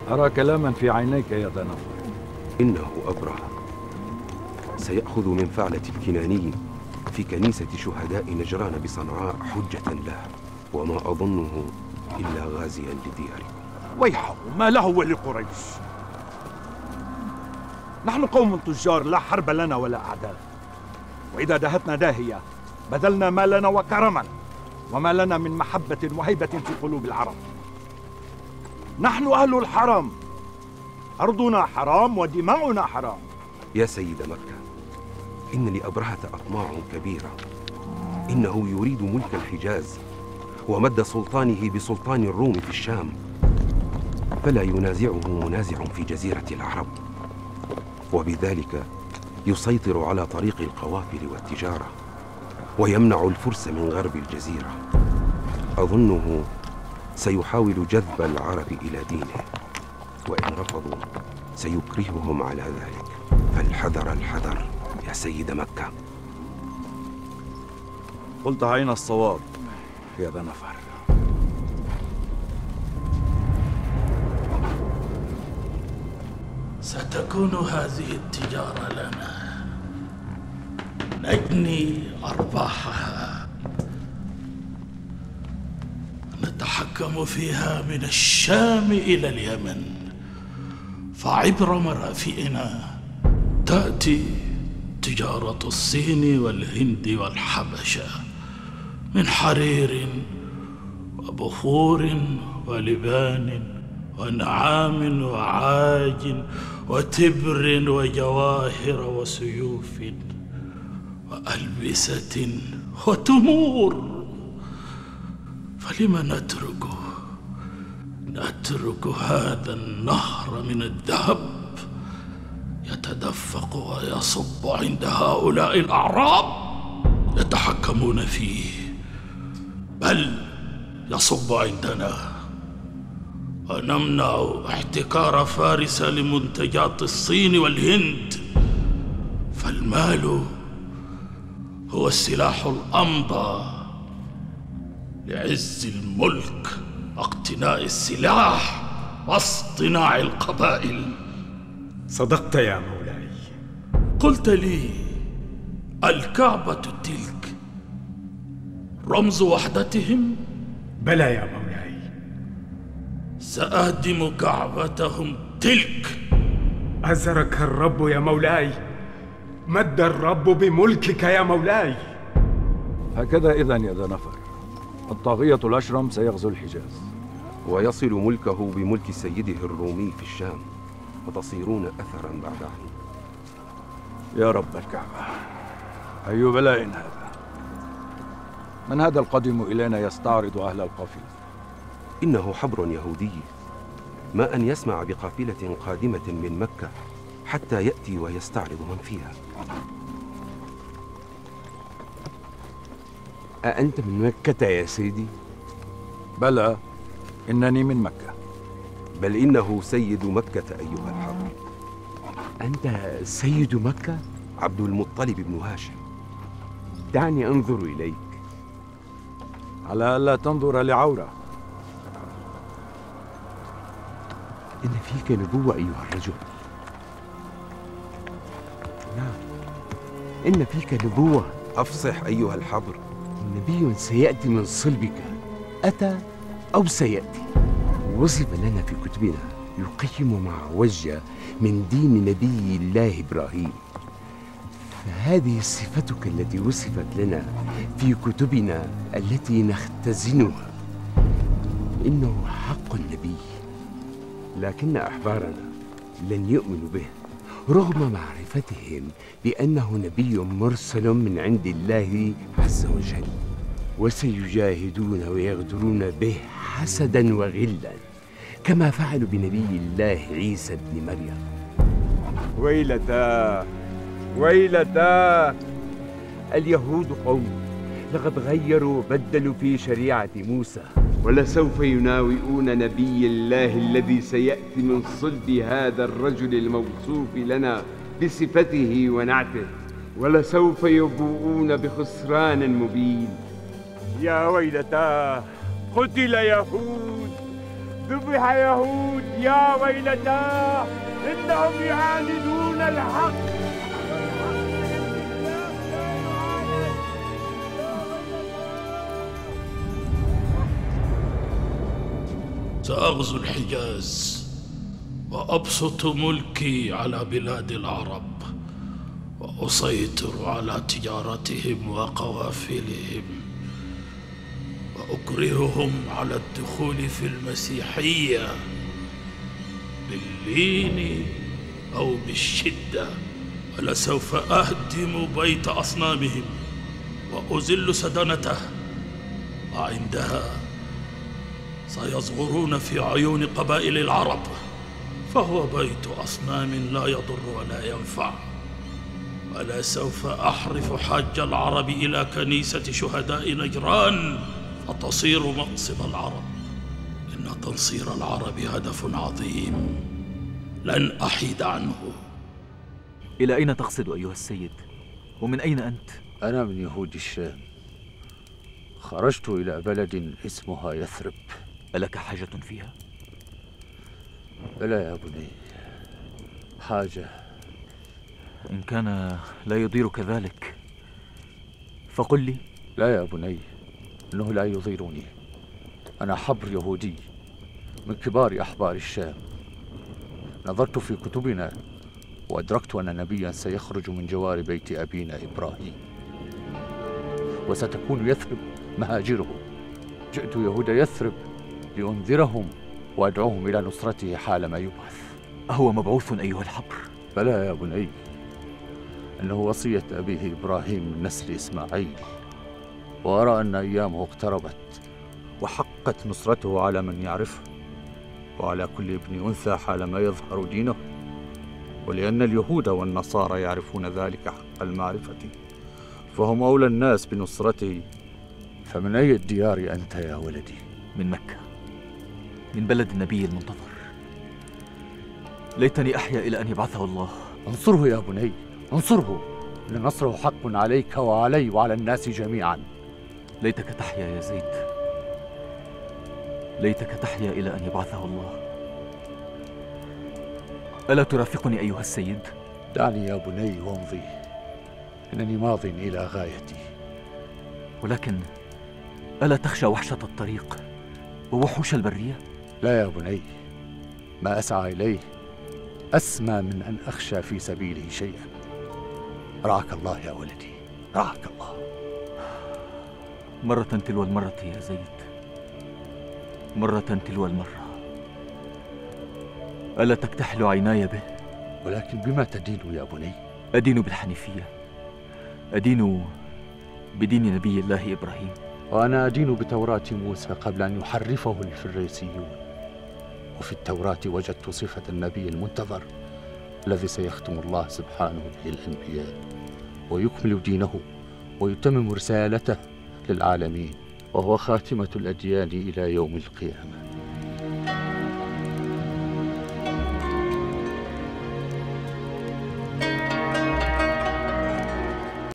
أرى كلاما في عينيك يا ذا نفر. إنه أبرهة سيأخذ من فعلة الكناني في كنيسة شهداء نجران بصنعاء حجة له، وما أظنه إلا غازيا لدياركم. ويحه، ما له ولقريش؟ نحن قوم تجار، لا حرب لنا ولا أعداء، وإذا دهتنا داهية بذلنا مالنا وكرما، وما لنا من محبة وهيبة في قلوب العرب. نحن أهل الحرام، أرضنا حرام ودماؤنا حرام. يا سيد مكة، إن لأبرهة أطماع كبيرة. إنه يريد ملك الحجاز ومد سلطانه بسلطان الروم في الشام، فلا ينازعه منازع في جزيرة العرب، وبذلك يسيطر على طريق القوافل والتجارة ويمنع الفرس من غرب الجزيرة. أظنه سيحاول جذب العرب إلى دينه، وإن رفضوا سيكرههم على ذلك، فالحذر الحذر يا سيد مكة. قلت عين الصواب يا ذا نفر. ستكون هذه التجارة لنا، نجني أرباحها، نتحكم فيها من الشام إلى اليمن، فعبر مرافئنا تأتي تجارة الصين والهند والحبشة من حرير وبخور ولبان ونعام وعاج وتبر وجواهر وسيوف وألبسة وتمور. فلم نترك هذا النهر من الذهب يتدفق ويصب عند هؤلاء الأعراب يتحكمون فيه، بل يصب عندنا، ونمنع احتكار فارس لمنتجات الصين والهند. فالمال هو السلاح الأمضى لعز الملك واقتناء السلاح واصطناع القبائل. صدقت يا مولاي. قلت لي الكعبة تلك رمز وحدتهم؟ بلى يا مولاي. سأهدم كعبتهم تلك. أزرك الرب يا مولاي، مد الرب بملكك يا مولاي. هكذا إذن يا ذا نفر، الطاغية الأشرم سيغزو الحجاز ويصل ملكه بملك سيده الرومي في الشام، وتصيرون أثرا بعد حين. يا رب الكعبة، أي بلاء هذا؟ من هذا القادم إلينا يستعرض أهل القافلة؟ إنه حبر يهودي، ما أن يسمع بقافلة قادمة من مكة حتى يأتي ويستعرض من فيها. أأنت من مكة يا سيدي؟ بلى، إنني من مكة. بل إنه سيد مكة أيها الحبر. أنت سيد مكة؟ عبد المطلب بن هاشم. دعني أنظر إليك. على ألا تنظر لعورة. إن فيك نبوة أيها الرجل. نعم، إن فيك نبوة. أفصح أيها الحبر. نبي سيأتي من صلبك، أتى أو سيأتي. وصف لنا في كتبنا يقيم مع وجه من دين نبي الله إبراهيم، فهذه صفتك التي وصفت لنا في كتبنا التي نختزنها. إنه حق النبي، لكن أحبارنا لن يؤمنوا به رغم معرفتهم بأنه نبي مرسل من عند الله عز وجل، وسيجاهدون ويغدرون به حسدا وغلا كما فعلوا بنبي الله عيسى بن مريم. ويلتا ويلتا، اليهود قوم لقد غيروا وبدلوا في شريعة موسى، ولسوف يناوئون نبي الله الذي سيأتي من صلب هذا الرجل الموصوف لنا بصفته ونعته، ولسوف يبوؤون بخسران مبين. يا ويلتا، قتل يهود، ذبح يهود يا ويلتاه، إنهم يعاندون الحق. سأغزو الحجاز وأبسط ملكي على بلاد العرب، وأسيطر على تجارتهم وقوافلهم، وأكرههم على الدخول في المسيحية باللين أو بالشدة، ولسوف أهدم بيت أصنامهم وأزل سدنته، وعندها سيصغرون في عيون قبائل العرب، فهو بيت أصنام لا يضر ولا ينفع. ولا سوف أحرف حاج العرب إلى كنيسة شهداء نجران فتصير مقصد العرب. إن تنصير العرب هدف عظيم لن أحيد عنه. إلى أين تقصد أيها السيد؟ ومن أين أنت؟ أنا من يهود الشام، خرجت إلى بلد اسمها يثرب. ألك حاجة فيها؟ بلى يا بني، حاجة. إن كان لا يضيرك ذلك فقل لي. لا يا بني، إنه لا يضيرني. أنا حبر يهودي من كبار أحبار الشام. نظرت في كتبنا وأدركت أن نبيا سيخرج من جوار بيت أبينا إبراهيم، وستكون يثرب مهاجره. جئت يهود يثرب لأنذرهم وأدعوهم إلى نصرته حالما يبعث. أهو مبعوث أيها الحبر؟ بلى يا بني، إنه وصية أبيه إبراهيم من نسل إسماعيل، وأرى أن أيامه اقتربت وحقت نصرته على من يعرفه، وعلى كل ابن أنثى حالما يظهر دينه. ولأن اليهود والنصارى يعرفون ذلك حق المعرفة، فهم أولى الناس بنصرته. فمن أي الديار أنت يا ولدي؟ من مكة، من بلد النبي المنتظر. ليتني أحيا إلى أن يبعثه الله. انصره يا بني، انصره، إن نصره حق عليك وعلي وعلى الناس جميعا. ليتك تحيا يا زيد، ليتك تحيا إلى أن يبعثه الله. ألا ترافقني أيها السيد؟ دعني يا بني وامضي، إنني ماض إلى غايتي. ولكن ألا تخشى وحشة الطريق ووحوش البرية؟ لا يا بني، ما أسعى إليه أسمى من أن أخشى في سبيله شيئا. رعاك الله يا ولدي، رعاك الله. مرة تلو المرة يا زيد، مرة تلو المرة. ألا تكتحل عيناي به؟ ولكن بما تدين يا بني؟ أدين بالحنيفية، أدين بدين نبي الله إبراهيم. وأنا أدين بتوراة موسى قبل أن يحرفه الفريسيون. وفي التوراة وجدت صفة النبي المنتظر الذي سيختم الله سبحانه به الأنبياء، ويكمل دينه ويتمم رسالته للعالمين، وهو خاتمة الأديان إلى يوم القيامة.